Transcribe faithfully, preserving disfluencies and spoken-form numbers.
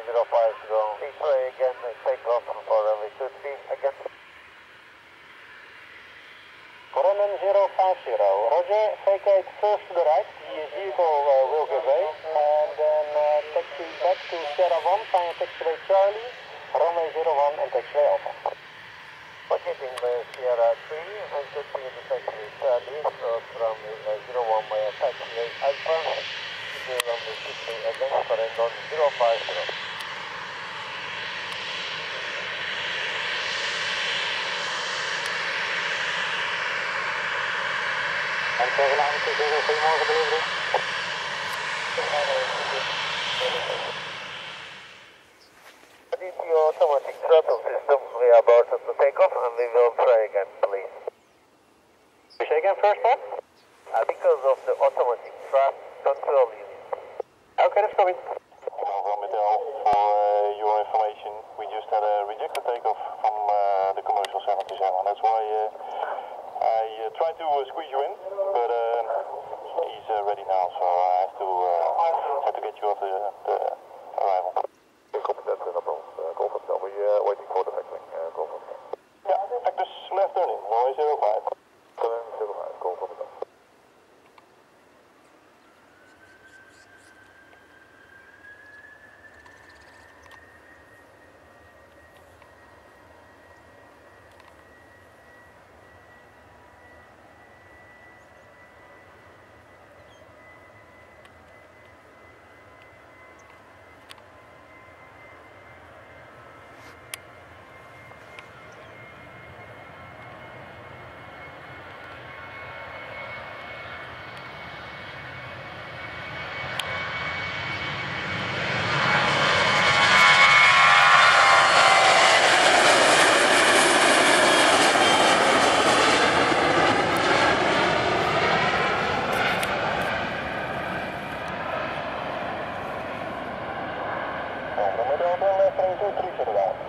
zero five zero. Please try again, take off for runway two three again. Corona zero five zero, roger, vacate first to the right, the vehicle uh, will give way, and then uh, taxi back to Sierra one, find taxiway Charlie, runway zero one and taxiway Alpha. Vacating by Sierra three and continue to taxiway Charlie, so runway zero one by taxiway Alpha, to runway two three again, correct on zero five zero. En seven nine two zero, goedemorgen delivery. This is your automatic throttle system. We are about to take off and we will try again, please. Say again, first one? Uh, because of the automatic thrust control unit. Okay, that's coming. From Metel, for uh, your information, we just had a rejected takeoff from uh, the commercial seventy-seven. That's why uh, I uh, tried to uh, squeeze you in, but uh, he's uh, ready now, so I have to uh, have to get you off the, the arrival. Copy that, no problem. Uh, Golf Hotel, we are waiting for the tackling. Uh, Golf Hotel. Yeah, Vectus left turning, runway zero five. Turn zero five, Golf Hotel. From Metel, left turning two three zero down.